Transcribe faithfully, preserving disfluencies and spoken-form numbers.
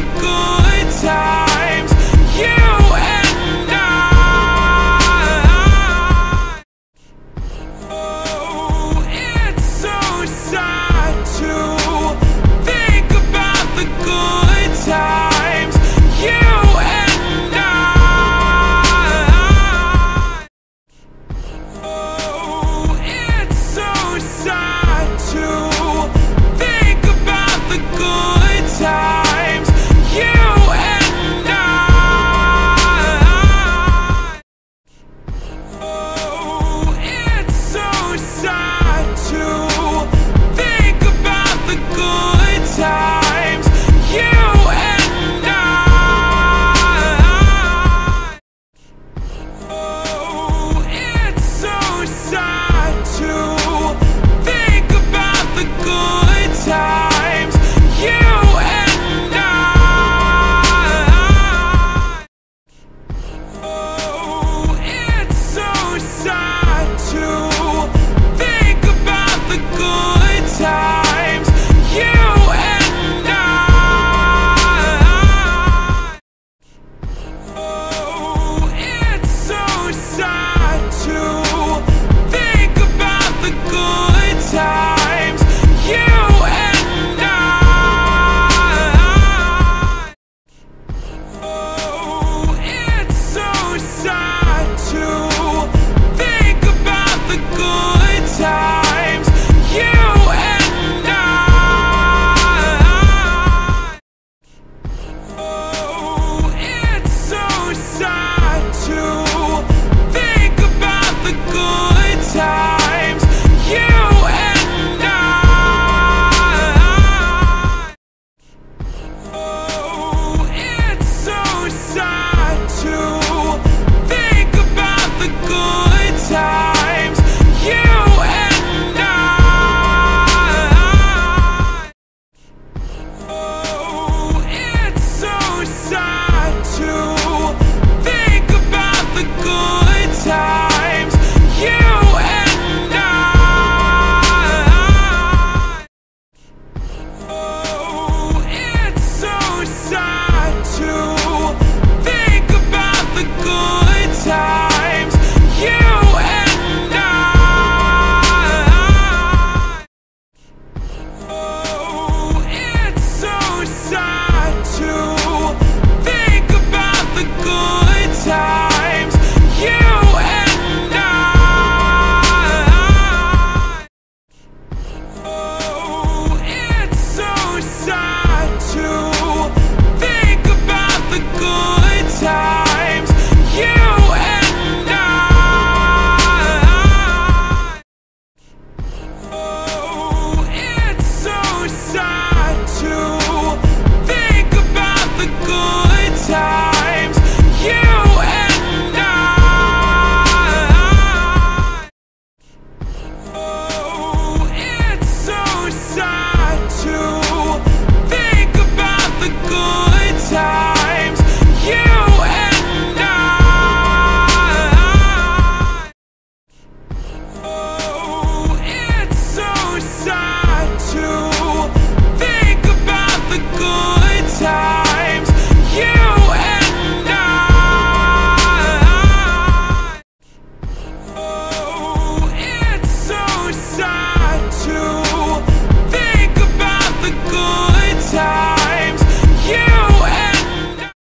good times, you and I. Oh, it's so sad to think about the good times, you and I. Oh, it's so sad to think about the good times, you and I. Oh, it's so sad to think about the good times, you and I. Oh, it's so sad to think about the good times, you and I. Oh, it's so sad to think about the good times, you and I. Oh, it's so sad to think about the good times, you and I. Oh, it's so sad to think about the good times, you and I. Oh, it's so sad to think about the good times, you and I. Oh, it's so sad to think about the good times, you and I. Oh, it's so sad to think about the good times, you and I. Oh, it's so sad to think about the good times, you and I. Oh, it's so sad to think about the good times, you and I. Oh, it's so sad to think about the good